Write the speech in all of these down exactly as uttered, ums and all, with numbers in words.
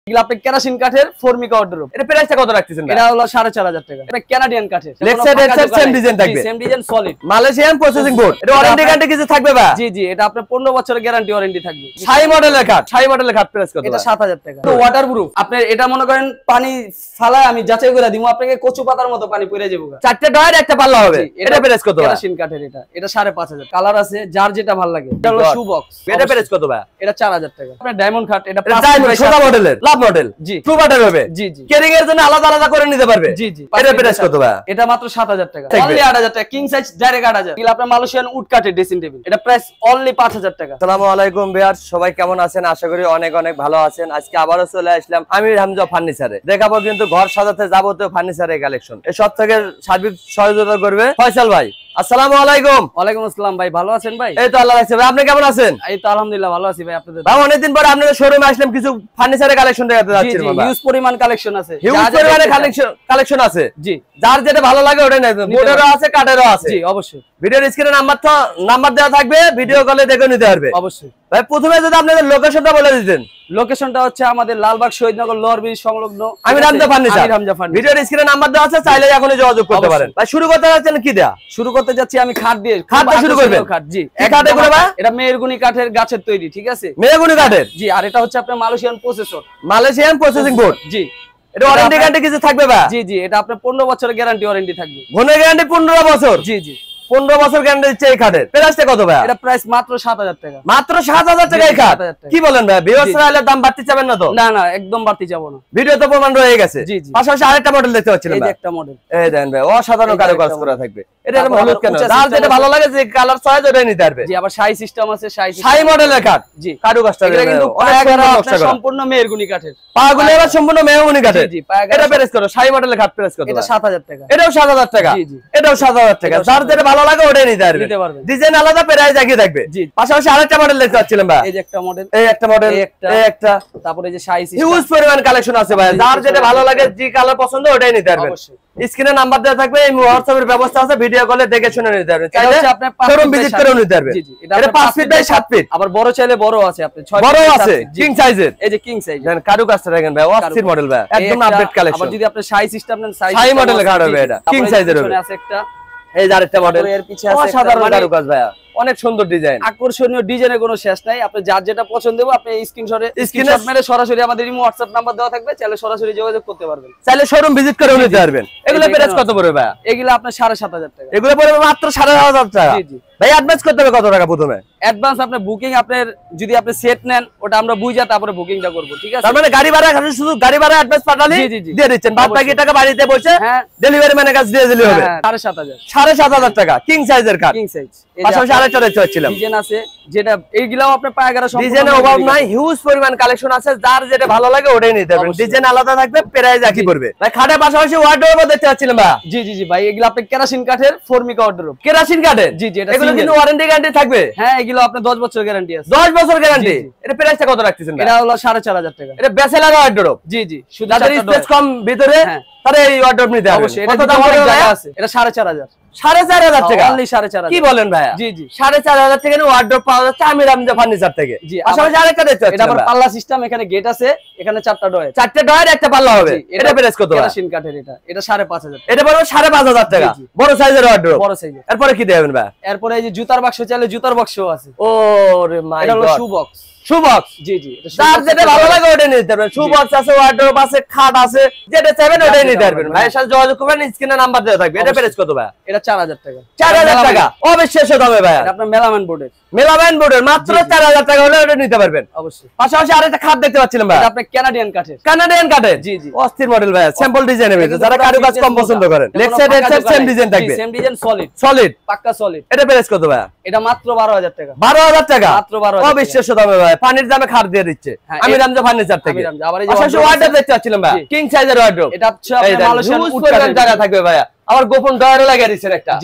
এগুলো আপনি কেরাসিন কাঠের ফর্মিকা ওয়ার্ডরোব। এটা প্রাইসটা কত রাখতেছেন? এটা হলো সাড়ে চার হাজার টাকা। এটা কানাডিয়ান কাঠের। Leg side head side same design থাকবে। Same design solid. Malaysian processing board. এটা ওয়ারেন্টি গ্যারান্টি কিছু থাকবে বা? জি জি, এটা আপনার পনেরো বছরের গ্যারান্টি ওয়ারেন্টি থাকবে। শাই মডেলের কাঠ, শাই মডেলের কাঠ প্রাইস কত? এটা সাত হাজার টাকা। তো ওয়াটারপ্রুফ। আপনি এটা মনে করেন পানি ফালায় আমি যাচাই করে দিমু আপনাকে কচু পাতার মতো পানি পড়ে যাবে। চারটি ডয়ার একটা পাল্লা হবে। এটা প্রাইস কত? কেরাসিন কাঠের এটা। এটা সাড়ে পাঁচ হাজার। কালার আছে যার যেটা ভালো লাগে। এটা হলো শু বক্স। এটা প্রাইস কত ভাই? এটা চার হাজার টাকা। আপনার ডায়মন্ড কাঠ। এটা ডায়মন্ড সোজা মডেলের, লাভ মডেল। জি। টু বাটার হবে। জি জি। কেরিং এর জন্য আলাদা আলাদা করে নিতে পারবে। জি জি। এটা প্রাইস কত ভাই? এটা মাত্র সাত হাজার টাকা। অনলি আট হাজার টাকা। কিং সাইজ ডাইরেক্ট আট হাজার। এগুলো আপনার মালয়েশিয়ান উড কাঠের ড্রেসিং টেবিল। এটা প্রাইস অনলি পাঁচ হাজার টাকা। আসসালামু আলাইকুম ভিউয়ার্স, সবাই কেমন আছেন? আশা করি অনেক অনেক ভালো আছেন। আজকে আবারো চলে আসলাম আমির হামজা ফার্নিচারে। দেখাবো কিন্তু ঘর সাজাতে যাবতীয় ফার্নিচারের কালেকশন। এই সব থেকে সার্বিক সহযোগিতা করবে ফয়সাল ভাই। আসসালামু আলাইকুম। ওয়ালাইকুম আসসালাম ভাই, ভালো আছেন ভাই? এই তো আল্লাহ রাখছে ভাই, আপনি কেমন আছেন? এই তো আলহামদুলিল্লাহ ভালো আছি ভাই। আপনাদের ভাই অনেকদিন পরে আপনাদের শোরুমে আসলাম, কিছু ফার্নিচারের কালেকশন দেখাতে যাচ্ছি বাবা। জি জি, হিউজ পরিমাণ কালেকশন আছে। হিউজ পরিমাণে কালেকশন কালেকশন আছে। জি, যার যেটা ভালো লাগে ওটাই নেবেন। বোর্ডেরও আছে, কাঠেরও আছে। জি অবশ্যই। ভিডিওর স্ক্রিনে নাম্বার তো নাম্বার দেওয়া থাকবে, ভিডিও কলে দেখে নিতে পারবে। অবশ্যই ভাই প্রথমে যদি আপনাদের লোকেশনটা বলে দিতেন। লোকেশনটা হচ্ছে আমাদের লালবাগ শহীদনগর লোয়ার ব্রিজ সংলগ্ন আমির হামজা ফার্নিচার। আমির হামজা ফার্নিচার। ভিডিওর স্ক্রিনে নাম্বার দেওয়া আছে, চাইলে এখনই যোগাযোগ করতে পারেন। ভাই শুরু করতে যাচ্ছেন কি দেয়া? শুরু করতে যাচ্ছি আমি খাট দিয়ে। খাট দিয়ে শুরু করবেন? খাট। জি। এই কাঠ এগুলো ভাই? এটা মেহরগুনি কাঠের গাছের তৈরি, ঠিক আছে? মেহগুনি কাঠের। জি, আর এটা হচ্ছে আপনার Malaysian processor. Malaysian processing board. জি। এটা ওয়ারেন্টি গ্যারান্টি কিছু থাকবে ভাই? জি জি, এটা আপনার পনেরো বছরের গ্যারান্টি ওয়ারেন্টি থাকবে। ঘনের গ্যারান্টি পনেরো বছর। জি জি। পনেরো বছর গ্যারান্টি দিচ্ছে এই কাঠের। প্রাইসটা কত ভাই? এটা প্রাইস মাত্র সাত হাজার টাকা। মাত্র সাত হাজার টাকা এই কাঠ? কি বলেন ভাই, ভিউয়ার্সরা এলে দাম বাড়তি চাবেন না তো? না না, একদম বাড়তি যাব না। ভিডিও তো প্রমাণ রয়ে গেছে। জি জি। পাশাপাশি আরেকটা মডেল দেখতে পাচ্ছিলাম এই যে ভাই। একটা মডেল। এই দেন ভাই, অসাধারণ কারুকাজ করা থাকবে। এটা এরকম হলুদ কেন? যার যেটা ভালো লাগে, যে কালার চয়েস ওটাই নিতে পারবে। জি, আবার শাই সিস্টেম আছে। শাই শাই মডেলের কাঠ। জি। কারুকাজটা এটা কিন্তু পায়াগারা আপনার সম্পূর্ণ মেহরগুনি কাঠের। পাগুলো এবার সম্পূর্ণ মেহগুনি কাঠের। জি জি, পায়াগারা। এটা প্রাইস কত? শাই মডেলের কাঠ প্রাইস কত? এটা সাত হাজার টাকা। এটাও সাত হাজার টাকা। জি জি। এটাও সাত হাজার টাকা। যার যেটা ভালো লাগে ওটাই নিতে পারবে। নিতে পারবে। ডিজাইন আলাদা, প্রাইস একই থাকবে। জি। পাশাপাশি আরেকটা মডেল দেখতে পাচ্ছিলাম ভাই। এই যে একটা মডেল। এই একটা মডেল। এই একটা। এই একটা। তারপরে এই যে শাই সিস্টেম। হিউজ পরিমাণ কালেকশন আছে ভাই। যার যেটা ভালো লাগে, যে কালার পছন্দ ওটাই নিতে পারবেন। অবশ্যই। স্ক্রিনে নাম্বার দেওয়া থাকবে, এই হোয়াটসঅ্যাপের ব্যবস্থা আছে, ভিডিও কলে দেখে শুনে নিতে পারবেন। চাইলে আপনি শোরুম ভিজিট করে নিতে পারবেন। জি জি। এটা পাঁচ ফিট বাই সাত ফিট। আবার বড় চাইলে বড় আছে, আপনি ছয় বড় আছে, কিং সাইজের। এই যে কিং সাইজ। দেন কারুকাজটা দেখেন ভাই, অস্থির মডেল ভাই, একদম আপডেট কালেকশন। আবার যদি আপনি শাই সিস্টেম নেন, শাই মডেলের কাঠ হবে এটা, কিং সাইজের হবে। আছে একটা। এই যে আরেকটা মডেল, এর পিছে আছে অসাধারণ কারুকাজ ভাই, অনেক সুন্দর ডিজাইন। আকর্ষণীয় ডিজাইনের কোনো শেষ নাই। আপনি যার যেটা পছন্দ হবে আপনি স্ক্রিনশটে স্ক্রিনশট মেরে সরাসরি আমাদের ইমো হোয়াটসঅ্যাপ নাম্বার দেওয়া থাকবে, চাইলে সরাসরি যোগাযোগ করতে পারবেন। চাইলে শোরুম ভিজিট করে নিতে পারবেন। এগুলো প্রাইস কত পড়বে ভাই? এগুলো আপনার সাড়ে সাত হাজার টাকা। এগুলো পড়বে মাত্র সাড়ে সাত হাজার টাকা। জি জি। ভাই অ্যাডভান্স করতে হবে কত টাকা প্রথমে? অ্যাডভান্স আপনার বুকিং, আপনার যদি আপনি সেট নেন ওটা আমরা বুঝা তারপরে বুকিংটা করব, ঠিক আছে? তার মানে গাড়ি ভাড়া খালি শুধু গাড়ি ভাড়া অ্যাডভান্স পাঠালে দিয়ে দিচ্ছেন, বাদ বাকি টাকা বাড়িতে বসে ডেলিভারি ম্যানের কাছে দিয়ে দিলে হবে। সাড়ে সাত হাজার। সাড়ে সাত হাজার টাকা কিং সাইজের কাঠ। King size. পাশাপাশি আরেকটা দেখতে পাচ্ছিলাম ডিজাইন আছে, যেটা এইগুলাও আপনার পায়াগারা সম্পূর্ণ ডিজাইনের অভাব নাই, হিউজ পরিমাণ কালেকশন আছে। যার যেটা ভালো লাগে ওটাই নিতে পারবেন। ডিজাইন আলাদা থাকবে, প্রাইস একই পড়বে। ভাই খাটের পাশাপাশি ওয়ার্ডরোবও দেখতে পাচ্ছিলাম ভাই। জি জি জি ভাই, এগুলো আপনি কেরাসিন কাঠের ফর্মিকা ওয়ার্ডরোব। কেরাসিন কাঠের? জি জি। এটা এগুলো কিন্তু ওয়ারেন্টি গ্যারান্টি থাকবে? হ্যাঁ, এগুলো আপনার দশ বছর গ্যারান্টি আছে। দশ বছর গ্যারান্টি। এটা প্রাইসটা কত রাখতেছেন ভাই? এটা হলো সাড়ে চার হাজার টাকা। এটা ব্যাচেলর ওয়ার্ডরোব। জি জি, শুধু যাদের স্পেস কম ভিতরে তারা এই ওয়ার্ডরোব নিতে হবে। অবশ্যই। এটা দাম অনেক জায়গা আছে। এটা সাড়ে চার হাজার। সাড়ে চার হাজার টাকা? অনলি সাড়ে চার হাজার। কি বলেন ভাইয়া? জি জি। সাড়ে চার হাজার টাকা ওয়ার্ডরোব পাওয়া যাচ্ছে আমির হামজা ফার্নিচার থেকে। জি। পাশাপাশি আরেকটা দেখতে পাচ্ছি, এটা আবার পাল্লা সিস্টেম, এখানে গেট আছে, এখানে চারটা ডয়ার। চারটা ডয়ার একটা পাল্লা হবে। এটা প্রাইস কত? কেরাসিন কাঠের এটা। এটা সাড়ে পাঁচ হাজার। এটা বড় সাড়ে পাঁচ হাজার টাকা। বড় সাইজের ওয়ার্ডরোব। বড় সাইজের। এরপরে কি দেবেন ভাই? এরপরে এই যে জুতার বাক্স চাইলে জুতার বাক্সও আছে। ওরে মাই গড। এটা হলো শু বক্স। শু বক্স। জি জি। যার যেটা ভালো লাগে ওটাই নিতে পারবেন। শু বক্স আছে, ওয়ার্ডরোব আছে, খাট আছে, যেটা চাইবেন ওটাই নিতে পারবেন। ভাইয়ের সাথে যোগাযোগ করবেন, স্ক্রিনে নাম্বার দেওয়া থাকবে। এটা প্রাইস কত ভাই? এটা চার হাজার টাকা। চার হাজার টাকা অবিশ্বাস্য দামে ভাই। আপনার মেলামেন বোর্ডের। মেলামেন বোর্ডের মাত্র চার হাজার টাকা হলে ওটা নিতে পারবেন। অবশ্যই। পাশাপাশি আরেকটা খাট দেখতে পাচ্ছিলাম ভাই। এটা আপনি কানাডিয়ান কাঠের। কানাডিয়ান কাঠের? জি জি। অস্থির মডেল ভাই, স্যাম্পল ডিজাইনের ভিতরে যারা কারুকাজ কম পছন্দ করেন। Leg side head side same design থাকবে। Same design, solid. সলিড, পাক্কা সলিড। এটা প্রাইস কত ভাই? এটা মাত্র বারো হাজার টাকা। বারো হাজার টাকা? মাত্র বারো হাজার। অবিশ্বাস্য দামে ভাই, পানির দামে খাট দিয়ে দিচ্ছে আমির হামজা ফার্নিচার থেকে। আবার এই যে ওয়ার্ডরোব দেখতে পাচ্ছিলাম ভাই, কিং সাইজের ওয়ার্ডরোব। এটা হচ্ছে আপনার মালয়েশিয়ান উড কাঠের জায়গা থাকবে ভাই। আবার গোপন ডয়ারও লাগিয়ে দিচ্ছেন একটা। জি জি।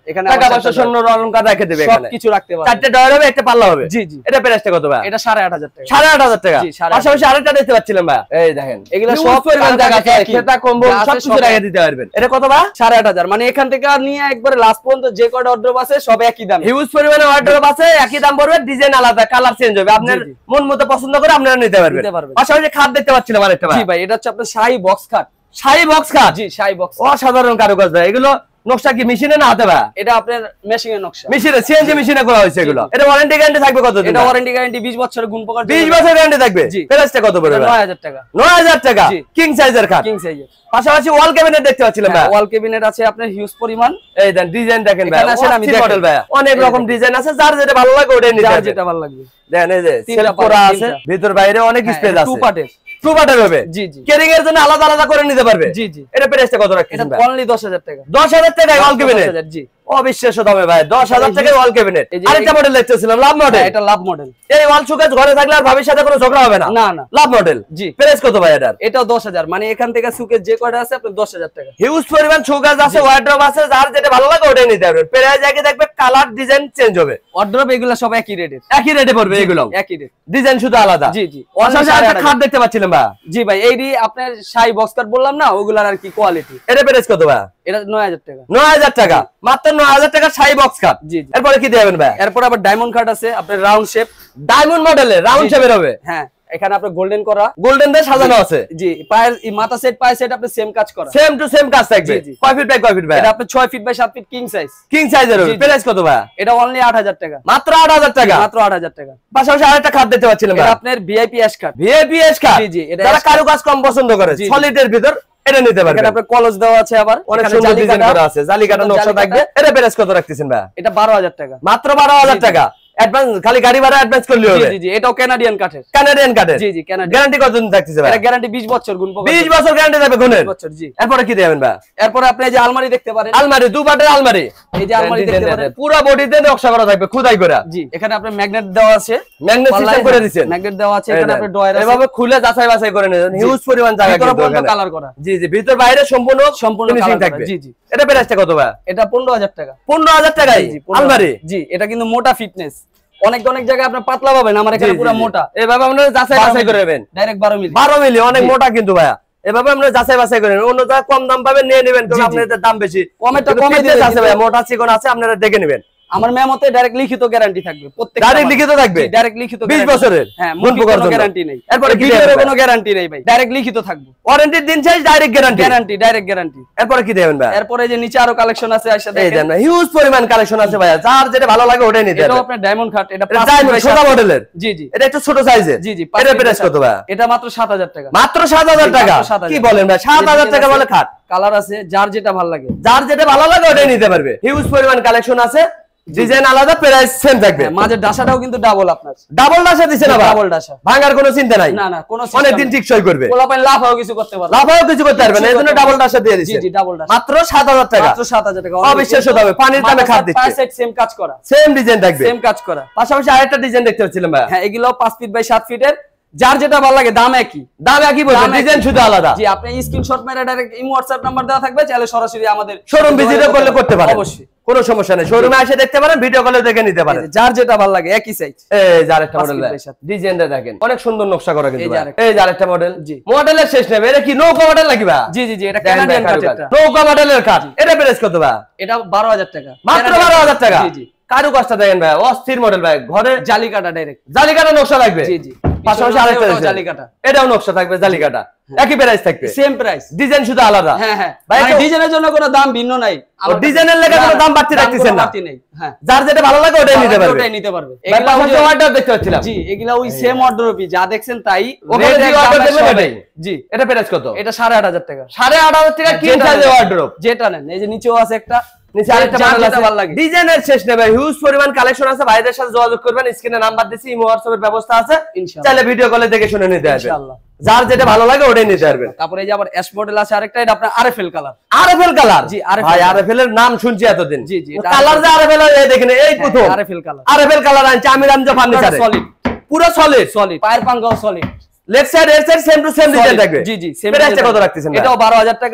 এখানে টাকা পয়সা স্বর্ণ অলংকার রেখে দেবে এখানে সবকিছু রাখতে পারবেন। চারটে ডয়ার হবে, একটা পাল্লা হবে। জি জি। এটা প্রাইসটা কত ভাই? এটা সাড়ে আট হাজার টাকা। সাড়ে আট হাজার টাকা। জি, সাড়ে আট হাজার। পাশাপাশি আরেকটা দেখতে পাচ্ছিলাম ভাই, এই দেখেন এগুলা সব সব পরিমাণ জায়গা আছে, একই। খেতা কম্বল যা আছে সব কিছু সব রেখে দিতে পারবেন। এটা কত ভাই? সাড়ে আট হাজার। মানে এখান থেকে নিয়ে একবারে লাস্ট পর্যন্ত যে কয়টা অর্ডার আছে সব একই দাম। হিউজ পরিমাণে অর্ডার আছে, একই দাম পড়বে, ডিজাইন আলাদা, কালার চেঞ্জ হবে। আপনার জি, জি। মন মতো পছন্দ করে আপনারা নিতে পারবেন। নিতে পারবেন। পাশাপাশি খাট দেখতে পাচ্ছিলাম আরেকটা ভাই। জি ভাই, এটা হচ্ছে আপনার শাহী বক্স খাট। শাহী বক্স খাট। জি, শাহী বক্স। অসাধারণ কারুকাজ ভাই। এগুলো নকশা কি মেশিনে না হাতে ভাই? এটা আপনার মেশিনের নকশা। মেশিনে, সিএনজি মেশিনে করা হয়েছে এগুলো। এটা ওয়ারেন্টি গ্যারান্টি থাকবে কত দিন? এটা ওয়ারেন্টি গ্যারান্টি বিশ বছরের গুণ প্রকার বিশ বছর গ্যারান্টি থাকবে। জি। প্রাইসটা কত পড়বে ভাই? নয় হাজার টাকা। নয় হাজার টাকা। জি। কিং সাইজের খাট। কিং সাইজের। পাশাপাশি ওয়াল ক্যাবিনেট দেখতে পাচ্ছিলাম ভাই। ওয়াল ক্যাবিনেট আছে আপনার হিউজ পরিমাণ। এই দেন ডিজাইন দেখেন ভাই, এখানে আসেন আমি অস্থির দেখাই। মডেল ভাই, অনেক এই রকম দেখেন। ডিজাইন আছে, যার যেটা ভালো লাগে ওটাই নিতে যার হবে। যেটা ভালো লাগবে। দেখেন এই যে তিনটা সেলফ করা পার্ট, আছে, তিনটা। ভিতর বাইরে অনেক হ্যাঁ, স্পেস এটা আছে। টু পার্টের। টু পার্টের হবে। জি জি। কেরিং এর জন্য আলাদা আলাদা করে নিতে পারবে। জি জি। এটা প্রাইসটা কত এটা রাখছেন ভাই? অনলি দশ হাজার টাকা। দশ হাজার টাকায় ওয়াল দশ ক্যাবিনেট। হাজার, জি। অবিশ্বাস্য দামে ভাই, দশ হাজার টাকায় ওয়াল ক্যাবিনেট। এই যে আরেকটা এই- মডেল দেখতেছিলাম, লাভ মডেল। হ্যাঁ, এটা লাভ মডেল। এই ওয়াল শোকেস ঘরে থাকলে আর ভাবির সাথে কোনো ঝগড়া হবে না। না না। লাভ মডেল। জি। প্রাইস কত ভাই এটার? এটাও দশ হাজার। মানে এখান থেকে সুকের যে কয়টা আছে আপনার দশ হাজার টাকা। হিউজ পরিমাণ শোকেস আছে, ওয়ার্ড্রপ আছে, যার যেটা ভালো লাগে ওটাই নিতে পারবেন। প্রাইস একই থাকবে, কালার ডিজাইন চেঞ্জ হবে। অর্ডার এগুলা সব একই রেটের। একই রেটে পড়বে এগুলো, একই রেট। ডিজাইন শুধু আলাদা। জি জি। পাশাপাশি আরেকটা খাট দেখতে পাচ্ছিলাম ভাই। জি ভাই, এইটি আপনার শাহী বক্স কাট বললাম না, ওগুলার আর কি কোয়ালিটি। এটা প্রাইস কত ভাই? এটা নয় হাজার টাকা। নয় হাজার টাকা, মাত্র নয় হাজার টাকা শাহী বক্স খাট। জি জি। এরপরে কি দেবেন ভাই? এরপর আবার ডায়মন্ড কাট আছে আপনার রাউন্ড শেপ। ডায়মন্ড মডেলের রাউন্ড জি, জি। শেপের হবে। হ্যাঁ, এখানে আপনার গোল্ডেন করা, গোল্ডেন দিয়ে সাজানো আছে। জি। পায়ের এই মাথা সেট, পায়ের সেট আপনার সেম কাজ করা। সেম টু সেম কাজ থাকবে। জি, জি। কয় ফিট বাই কয় ফিট ভাই? এটা আপনার ছয় ফিট বাই সাত ফিট কিং সাইজ। কিং সাইজের হবে। জি, জি। প্রাইস কত ভাই? এটা অনলি আট হাজার টাকা। মাত্র আট হাজার টাকা। মাত্র আট হাজার টাকা। পাশাপাশি আরেকটা খাট দেখতে পাচ্ছিলাম ভাই। এটা আপনার VIP ash cut. VIP S খাট। জি, জি, এটা যারা ash card। কারুকাজ কম পছন্দ করে, জি, জি। সলিডের ভিতর এটা নিতে এখানে পারবেন। আপনার কলস দেওয়া আছে, আবার অনেক এখানে সুন্দর জালি ডিজাইন কাটা। করা আছে, জালি কাটা নকশা জালি থাকবে। কাটা। এটা প্রাইস কত রাখতেছেন ভাই? এটা বারো হাজার টাকা। মাত্র বারো হাজার জি, জি। টাকা। অ্যাডভান্স, খালি গাড়ি ভাড়া অ্যাডভান্স করলে জি হবে। জি জি। এটাও কানাডিয়ান কাঠের। কানাডিয়ান কাঠের। জি জি, কানাডিয়ান। গ্যারান্টি কতদিন থাকতেছে ভাই? এটা গ্যারান্টি বিশ বছর গুণ প্রকার। বিশ বছর গ্যারান্টি থাকবে গুণের। বিশ বছর, জি। এরপরে কি দেবেন ভাই? এরপর আপনি এই যে আলমারি দেখতে পারেন। আলমারি, দু পাটের আলমারি। এই যে আলমারি দেখতে পারেন। পুরো বডিতে নকশা করা থাকবে, খোদাই করা। জি, এখানে আপনার ম্যাগনেট দেওয়া আছে। ম্যাগনেট সিস্টেম করে দিবেন। ম্যাগনেট দেওয়া আছে, এখানে আপনার ডয়ার আছে। এভাবে খুলে যাচাই বাছাই করে নেবেন। হিউজ পরিমাণ জায়গা ভিতরে কিন্তু পর্যন্ত এখানে। কালার করা। জি জি, ভিতর বাইরে সম্পূর্ণ সম্পূর্ণ ফিনিশিং কালার করা। থাকবে। জি জি। এটা প্রাইসটা কত ভাই? এটা পনেরো হাজার টাকা। পনেরো হাজার টাকায় জি, পনেরো আলমারি। হাজার। জি, এটা কিন্তু মোটা ফিটনেস। অনেক অনেক জায়গায় আপনার পাতলা পাবেন, আমার এখানে জি, জি, পুরো জি। মোটা। এভাবে আপনারা যাচাই বাছাই করে নেবেন। ডাইরেক্ট বারো মিলি। বারো মিলি, অনেক জি। মোটা কিন্তু ভাইয়া। এভাবে আমরা যাচাই বাছাই করে নেবেন। অন্য জায়গায় কম দাম পাবেন, নিয়ে নেবেন, কারণ জি, জি। আপনাদের দাম বেশি। কমেরটা কিন্তু কমে fitness দিবে, আছে ভাইয়া, মোটা চিকন আছে, আপনারা দেখে নেবেন। আমার মেমোতে ডাইরেক্ট লিখিত গ্যারান্টি থাকবে প্রত্যেক। ডাইরেক্ট লিখিত থাকবে? ডাইরেক্ট লিখিত বিশ guarantee। বছরের? হ্যাঁ, গুণ মুখে প্রকার কোনো জন্য। গ্যারান্টি নেই। এরপরে কি ভিডিওর দেবেন কোনো গ্যারান্টি নেই ভাই, ডাইরেক্ট লিখিত থাকবে। ওয়ারেন্টির দিন শেষ, direct guarantee. Guarantee, direct guarantee. এরপরে কি দেবেন ভাই? এরপরে যে নিচে আরো কালেকশন আছে, আইসা এই দেখেন। দেন, হিউজ পরিমাণ কালেকশন আছে ভাইয়া, যার যেটা ভালো লাগে ওটাই নিতে এটাও হবে। আপনার ডায়মন্ড কাট। এটা এটা পাঁচ diamond, ফিট বাই সোজা সাত ফিট। মডেলের। জি জি। এটা একটু ছোট সাইজের। জি জি। পাঁচ এটা ফিট বাই প্রাইস সাত কত ফিট। ভাই? এটা মাত্র সাত হাজার টাকা। মাত্র সাত হাজার জি, টাকা। মাত্র সাত হাজার। কি বলেন ভাই, সাত হাজার টাকা বলে খাট? কালার আছে, যার যেটা ভালো লাগে। যার যেটা ভালো লাগে ওটাই নিতে পারবে। হিউজ পরিমাণ কালেকশন আছে, ডিজাইন আলাদা, প্রাইস সেম থাকবে। হ্যাঁ, মাঝের ডাসাটাও কিন্তু ডাবল আপনার। ডাবল ডাসা দিছে না ভাই? ডাবল ডাসা। ভাঙার কোনো চিন্তা নাই। না না, কোনো অনেক দিন টিকসই করবে। পোলাপাইন লাফাও কিছু করতে পারবে। লাভও কিছু করতে পারবে না, এজন্য ডাবল ডাসা দিয়ে জি দিছে। জি, ডাবল ডাসা। মাত্র সাত হাজার টাকা। মাত্র সাত হাজার টাকা। অবিশ্বাস্য দামে পানির দামে খাট দিচ্ছে। পাঁচ সেট সেম কাজ করা। সেম ডিজাইন থাকবে। সেম কাজ করা। পাশাপাশি আরেকটা ডিজাইন দেখতে পাচ্ছিলাম ভাই। হ্যাঁ, এগুলো পাঁচ ফিট বাই সাত ফিটের। যার যেটা ভালো লাগে, দাম একই। দাম একই বলবেন, দাম একই। ডিজাইন শুধু আলাদা। জি, আপনি স্ক্রিনশট মেরে ডাইরেক্ট ইমো হোয়াটসঅ্যাপ নাম্বার দেওয়া থাকবে, চাইলে সরাসরি আমাদের শোরুম ভিজিট করলে করতে পারেন। অবশ্যই, কোনো সমস্যা নেই, শোরুমে এসে দেখতে পারেন, ভিডিও কলে দেখে নিতে পারেন। যার যেটা ভালো লাগে, একই সাইজ। এই যে আরেকটা পাঁচ মডেল ফিট বাই সাত। ডিজাইনটা দেখেন, অনেক সুন্দর নকশা করা কিন্তু এই যে ভাই। আরেকটা। এই যে আরেকটা মডেল। জি। মডেলের শেষ নেবে, এটা কি নৌকা মডেল নাকি ভাই? জি জি জি, এটা দেখেন ভাই, কানাডিয়ান কারুকাজ। কাঠেরটা। নৌকা মডেলের কাঠ। এটা প্রাইস কত ভাই? এটা বারো হাজার টাকা। মাত্র বারো হাজার টাকা। জি জি। কারুকাজটা দেখেন ভাই, অস্থির মডেল ভাই। ঘরে জালি কাটা ডাইরেক্ট। জালিকাটা নকশা লাগবে। জি জি। পাশাপাশি আরেকটা ওটাও আছে। জালি কাটা। এটাও নকশা থাকবে, জালিকাটা। একই প্রাইস থাকবে, সেম প্রাইস। ডিজাইন শুধু আলাদা। হ্যাঁ হ্যাঁ, ভাই, মানে তো- ডিজাইনের জন্য কোনো দাম ভিন্ন নাই। ও, ডিজাইনের লেগে কোনো দাম বাড়তি রাখতেছেন না। বাড়তি নেই। হ্যাঁ, যার যেটা ভালো লাগে ওটাই নিতে পারবে। ওটাই নিতে পারবে। ভাই, এগুলা পাশাপাশি ওই- অর্ডার দেখতে পাচ্ছিলাম। জি, এগুলা ওই সেম অর্ডারই, যা দেখছেন তাই। ওখানে রেট যে এক order দাম দেবেন একশো ওটাই। জি। এটা প্রাইস কত? এটা সাড়ে আট হাজার টাকা। সাড়ে আট হাজার টাকা কিং যেটা সাইজের নেন, ওয়ার্ডরোব। যেটা নেন, এই যে নিচেও আছে একটা, নিচে আরেকটা যার মডেল যেটা আছে, ভালো লাগে। ডিজাইনের শেষ নেবে, হিউজ পরিমাণ কালেকশন আছে। ভাইদের সাথে যোগাযোগ করবেন, স্ক্রিনে নাম্বার দিছি, ইমো হোয়াটসঅ্যাপের ব্যবস্থা আছে, ইনশাআল্লাহ। চাইলে ভিডিও কলে দেখে শুনে নিতে পারবেন। ইনশাআল্লাহ। যার যেটা ভালো লাগে ওটাই নিতে পারবেন। তারপরে এই যে আবার এস মডেল আছে আরেকটা, এটা আপনার আরএফএল কালার। আরএফএল কালার। জি, আরএফএল ভাই, কালার। আরএফএল এর নাম শুনছি এতদিন। জি, জি, এটা কালার যে আরএফএল এই দেখেন, এই প্রথম আরএফএল কালার। আরএফএল কালার আনছে আমির হামজা ফার্নিচারে। সলিড, পুরো সলিড। সলিড, পায়ের পাঙ্গাও সলিড। লেফট সাইড এর side same to same design থাকবে। জি জি, সেম। প্রাইসটা কত রাখতেছেন? এটাও বারো হাজার টাকা।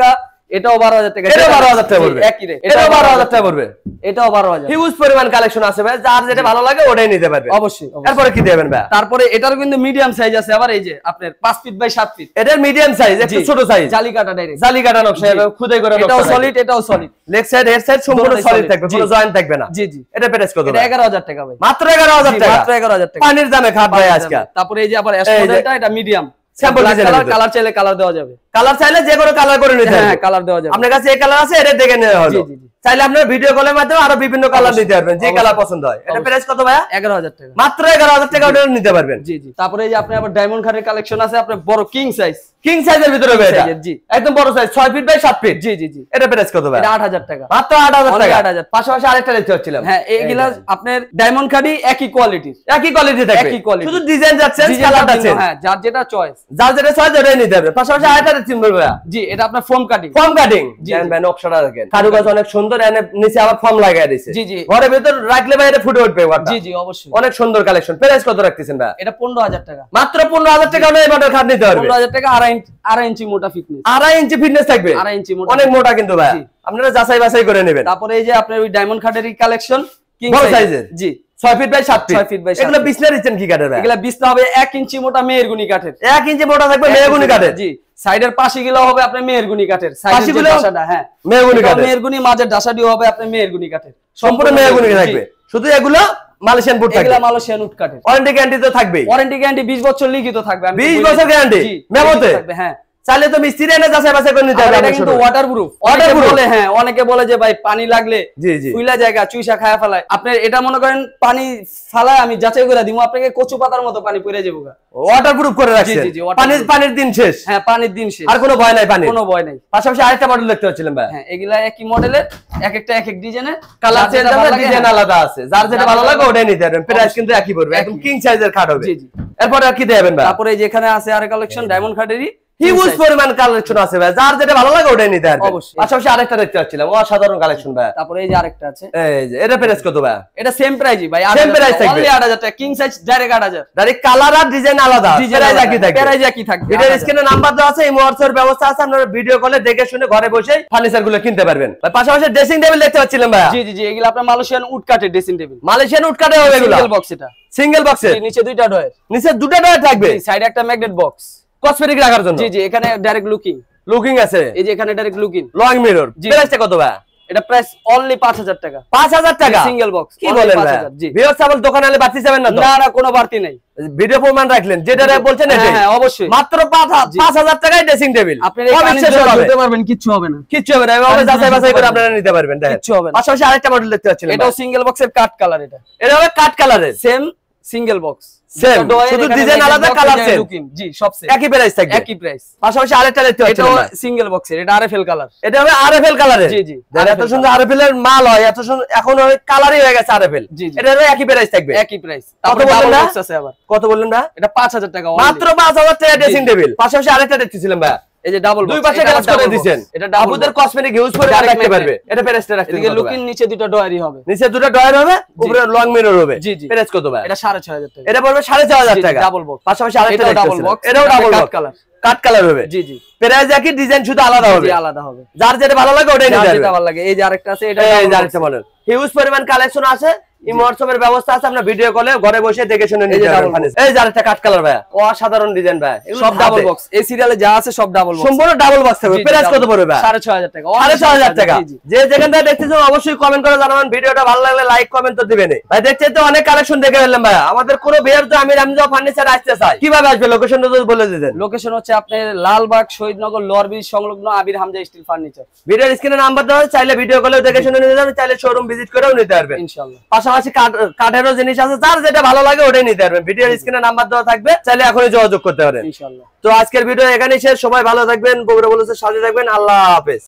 এটাও বারো হাজার টাকা, এটাও বারো হাজার টাকা পড়বে, একই রেট, এটাও বারো হাজার টাকা পড়বে, এটাও বারো হাজার। হিউজ পরিমাণ কালেকশন আছে ভাই, যার যেটা ভালো লাগে ওটাই নিতে পারবে অবশ্যই। তারপরে কি দেবেন ভাই? তারপরে এটারও কিন্তু মিডিয়াম সাইজ আছে আবার, এই যে আপনার পাঁচ ফিট বাই সাত ফিট, এটার মিডিয়াম সাইজ, একটু ছোট সাইজ, জালি কাটা ডাইরেক্ট, জালি কাটা নকশা, খুদাই করে নকশা, এটাও সলিড, এটাও solid, leg side head side সম্পূর্ণ সলিড থাকবে, কোনো জয়েন্ট থাকবে না। জি জি। এটা প্রাইস কত? এটা এগারো হাজার টাকা ভাই, মাত্র এগারো হাজার টাকা, মাত্র এগারো হাজার টাকা, পানির দামে খাট ভাই আজকে। তারপরে এই যে আবার এস মডেলটা, এটা মিডিয়াম স্যাম্পল কালার, কালার চাইলে কালার দেওয়া যাবে, কালার চাইলে যে কোনো কালার করে নিতে হ্যাঁ হবে, কালার দেওয়া যাবে। আপনার কাছে এই কালার আছে, এটা দেখে নেওয়া হলো। জি জি জি। চাইলে আপনার ভিডিও কলের মাধ্যমে আরো বিভিন্ন কালার নিতে পারবেন, যে কালার পছন্দ হয়। এটা প্রাইস কত ভাইয়া? এগারো হাজার টাকা, মাত্র এগারো হাজার টাকা ওটা নিতে পারবেন। জি জি। তারপরে এই যে আপনি আবার ডায়মন্ড খাটের কালেকশন আছে আপনার, বড় কিং সাইজ, কিং সাইজের ভিতরে হবে এটা, জি একদম বড় সাইজ, ছয় ফিট বাই সাত ফিট। জি জি জি। এটা প্রাইস কত ভাই? এটা আট হাজার টাকা, মাত্র আট হাজার টাকা, আট হাজার। পাশাপাশি আরেকটা দেখতে পাচ্ছিলাম, হ্যাঁ এইগুলা আপনার ডায়মন্ড খাটই একই কোয়ালিটির, একই কোয়ালিটি থাকবে, একই quality। শুধু ডিজাইন যাচ্ছে, কালারটা আছে, হ্যাঁ যার যেটা চয়েস, যার যেটা চয়েস ওটাই নিতে হবে। পাশাপাশি আরেকটা দেখতে পারবে ভাইয়া, জি এটা আপনার ফোম কাটিং, ফর্ম কাটিং, জি, জানেন জি। ভাই নকশাটা দেখেন, কারুকাজ অনেক সুন্দর, এনে নিচে আবার ফর্ম লাগায় দিয়েছে, জি, জি। ঘরের ভিতর রাখলে ভাই এটা ফুটে উঠবে ওয়াটা। জি জি অবশ্যই। অনেক সুন্দর কালেকশন। প্রাইস কত রাখতেছেন ভাই? এটা পনেরো হাজার টাকা, মাত্র পনেরো হাজার টাকা হলে এই মডেল খাট নিতে পারবে, পনেরো হাজার টাকা, আড়াই ইঞ্চি আড়াই ইঞ্চি মোটা ফিটনেস, আড়াই ইঞ্চি ফিটনেস থাকবে, আড়াই ইঞ্চি মোটা, অনেক মোটা কিন্তু ভাই, জি। আপনারা যাচাই বাছাই করে নেবেন। তারপরে এই যে আপনার ওই ডায়মন্ড খাটেরই কালেকশন, কিং বড় সাইজের, জি ছয় ফিট বাই সাত ফিট, ছয় ফিট বাই সাত এগুলো ফিট। বিছনা দিচ্ছেন কি কাঠের ভাই? এগুলা বিছনা হবে এক ইঞ্চি মোটা মেহেরগুনি কাঠের, এক ইঞ্চি মোটা থাকবে মেহগুনি কাঠের, জি। সাইডের পাশিগুলো হবে আপনার মেহেরগুনি কাঠের, সাইডের যে পাশিগুলো ডাসাটা, হ্যাঁ মেহগুনি এটাও কাঠের, মেহেরগুনি, মাঝের ডাসাটিও হবে আপনার মেহেরগুনি কাঠের, সম্পূর্ণ মেহগুনি জি। থাকবে, শুধু এগুলো মালয়েশিয়ান বুট থাকবে, এগুলা মালয়েশিয়ান উড কাঠের, ওয়ারেন্টি গ্যারান্টি তো থাকবেই, ওয়ারেন্টি গ্যারান্টি বিশ বছর লিখিত থাকবে, আমি তো বিশ বলি- বছর গ্যারান্টি জি, মেমোতে থাকবে, হ্যাঁ। চাইলে তো মিস্ত্রি এনে যাচাই বাছাই করে নিতে আর হবে। এটা কিন্তু ওয়াটারপ্রুফ, Waterproof? বলে হ্যাঁ অনেকে বলে যে ভাই পানি লাগলে জি জি, ফুইলা জায়গা চুইসা খায়া ফেলায়, আপনি এটা মনে করেন পানি ফালায় আমি যাচাই করে দিমু, আপনাকে কচু পাতার মতো পানি পড়ে যাবো গা। ওয়াটারপ্রুফ করে রাখছেন, জি, জি, waterproof। পানির পানির দিন শেষ, হ্যাঁ পানির দিন শেষ, আর কোনো ভয় নাই পানি, কোনো ভয় নাই। পাশাপাশি আরেকটা মডেল দেখতে পাচ্ছিলাম ভাই, হ্যাঁ এগুলা একই মডেলের, এক একটা এক এক ডিজাইনের, কালার চেঞ্জ হবে, ডিজাইন হ্যাঁ। আলাদা আছে, যার যেটা ভালো লাগে ওটাই নিতে পারবেন, প্রাইস কিন্তু একই পড়বে, একদম কিং সাইজের খাট হবে। জি, জি। এরপর আর কি দেবেন ভাই? তারপরে যেখানে আছে আর কালেকশন ডায়মন্ড খাটেরই হিউজ পরিমাণ কালেকশন আছে ভাই, যার যেটা ভালো লাগে ওটাই নিতে পারবেন। অবশ্যই। পাশাপাশি আরেকটা দেখতে পাচ্ছিলাম, অসাধারণ কালেকশন ভাই, তারপরে এই যে আরেকটা আছে, এই যে এটা প্রাইস কত ভাই? এটা সেম প্রাইসই ভাই, Same price থাকবে। আট হাজার টাকা, কিং সাইজ ডাইরেক্ট আট হাজার, ডাইরেক্ট কালার আর ডিজাইন আলাদা, প্রাইস একই থাকবে, প্রাইস একই থাকবে। ভিডিওর স্ক্রিনে নাম্বার দেওয়া আছে, এই হোয়াটসঅ্যাপ ব্যবস্থা আছে, আপনারা ভিডিও কলে দেখে শুনে ঘরে বসে ফার্নিচার গুলো কিনতে পারবেন। ভাই পাশাপাশি ড্রেসিং টেবিল দেখতে পাচ্ছিলাম ভাই, জি জি জি, এগুলো আপনার মালয়েশিয়ান উড কাঠের ড্রেসিং টেবিল, মালয়েশিয়ান উড কাটে হবে এগুলো, সিঙ্গেল বক্স, এটা সিঙ্গেল বক্সের, নিচে দুইটা ডয়ার, নিচে দুটো ডয়ার থাকবে, সাইডে একটা ম্যাগনেট বক্স কসমেটিক রাখার জন্য, জি জি, এখানে ডাইরেক্ট লুকিং, লুকিং আছে, এই যে এখানে ডাইরেক্ট লুকিং, লং মিরর, জি। প্রাইসটা কত ভাই? এটা প্রাইস অনলি পাঁচ হাজার টাকা, পাঁচ হাজার টাকা সিঙ্গেল বক্স, কি বলেন ভাই? জি। ভিউয়ার সাবল দোকানে আলে বাড়তি যাবেন না তো? না না কোনো বাড়তি নাই, ভিডিও প্রমাণ রাখলেন, যেটা বলছেন হ্যাঁ এটাই, হ্যাঁ অবশ্যই, মাত্র পাঁচ হাজার টাকায় ড্রেসিং টেবিল, আপনি এই পানির জন্য ধুতে পারবেন, কিচ্ছু হবে না, কিচ্ছু হবে না, এভাবে যাচাই বাছাই করে আপনারা নিতে পারবেন, দেখেন কিচ্ছু হবে না। পাশাপাশি আরেকটা মডেল দেখতে পাচ্ছিলেন, এটাও সিঙ্গেল বক্সের কাট কালার, এটা এটা হবে কাট কালারের, সেম সিঙ্গেল বক্স, সেম, শুধু ডিজাইন আলাদা, কালার সেম, লুকিং, জি সব সেম, একই প্রাইস থাকবে, একই প্রাইস। পাশাপাশি আরেকটা দেখতে এটাও পাচ্ছিলেন ভাই, সিঙ্গেল বক্সের, এটা আরএফএল কালার, এটা হবে আরএফএল কালারের, জি জি, দেখেন এত সুন্দর আরএফএল এর মাল হয়, এত সুন্দর এখন ওই কালারই হয়ে গেছে আরএফএল, জি জি, এটা হবে একই প্রাইস থাকবে, একই প্রাইস। কত তারপরে বললেন ডাবল না? বক্স আছে আবার, কত বললেন না? এটা পাঁচ হাজার টাকা only। মাত্র পাঁচ হাজার টাকা ড্রেসিং জি। টেবিল, পাশাপাশি আরেকটা দেখতেছিলাম ভাই, এই যে ডাবল দুই পাশে গ্লাস করে দিবেন, এটা ডাবল আপুদের কসমেটিক ইউজ করে Direct রাখতে magnet। পারবে, এটা প্রাইসটা রাখতে এদিকে কত ভাই? লুকিং, নিচে দুটো ডয়ারই হবে, নিচে দুটো ডয়ার হবে, উপরে লং মিরর হবে, জি, জি। প্রাইস কত ভাই? এটা সাড়ে ছয় হাজার টাকা, এটা পড়বে সাড়ে ছয় হাজার জি, জি, টাকা, ডাবল বক্স। পাশাপাশি আরেকটা এটাও ডাবল দেখতেছিলাম, বক্স, এটাও double cut box, colour, cut colour হবে, জি জি, প্রাইস একই, ডিজাইন শুধু আলাদা হবে, জি আলাদা হবে, যার যেটা ভালো লাগে ওটাই যার নিতে যেটা পারবে। ভালো লাগে। এই যে আরেকটা আছে, এটা এই double যে box। আরেকটা মডেল, হিউজ পরিমাণ কালেকশন আছে, ইমোয়াটসঅ্যাপের ব্যবস্থা আছে, আপনারা ভিডিও কলে ঘরে বসে দেখে শুনে এই নিতে যে পারবেন। double box। এই যে আরেকটা কাট কালার ভাই, অসাধারণ ডিজাইন ভাই, এগুলো সব ডাবল হাতে। বক্স, এই সিরিয়ালে যা আছে সব ডাবল বক্স, সম্পূর্ণ ডাবল বক্স থাকবে, জি, জি, প্রাইস কত double। পড়বে ভাই? সাড়ে ছয় হাজার টাকা, সাড়ে ছয় হাজার টাকা। জি, জি। যে যেখান থেকে দেখতেছেন অবশ্যই কমেন্ট করে জানাবেন, ভিডিওটা ভালো লাগলে লাইক কমেন্ট তো দিবেন। ভাই দেখছেন তো অনেক কালেকশন দেখে ফেললাম ভাই, আমাদের কোনো বেয়ার তো আমি রামজা ফার্নিচার আসতে চাই, কিভাবে আসবে লোকেশনটা যদি বলে দিতেন। লোকেশন হচ্ছে আপনার লালবাগ শহীদনগর লোয়ার ব্রিজ সংলগ্ন আবির হামজা স্টিল ফার্নিচার, ভিডিওর স্ক্রিনে নাম্বার দেওয়া আছে, চাইলে ভিডিও কলেও দেখে শুনে নিতে যাবেন, চাইলে শোরুম ভিজিট করেও নিতে পারবেন। ইনশাআল্লাহ। পাশাপাশি কাঠেরও জিনিস আছে, যার যেটা ভালো লাগে ওটাই নিতে পারবেন। ভিডিওর স্ক্রিনে নাম্বার দেওয়া থাকবে, চাইলে এখনই যোগাযোগ করতে পারেন ইনশাআল্লাহ। তো আজকের ভিডিও এখানেই শেষ, সবাই ভালো থাকবেন, বগুড়া বলেছে সাথে থাকবেন, আল্লাহ হাফেজ।